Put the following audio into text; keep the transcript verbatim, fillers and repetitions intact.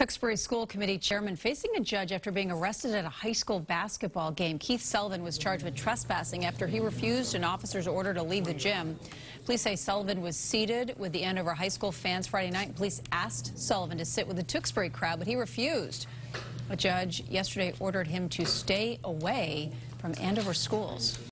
Tewksbury School Committee Chairman facing a judge after being arrested at a high school basketball game. Keith Sullivan was charged with trespassing after he refused an officer's order to leave the gym. Police say Sullivan was seated with the Andover High School fans Friday night. Police asked Sullivan to sit with the Tewksbury crowd, but he refused. A judge yesterday ordered him to stay away from Andover schools.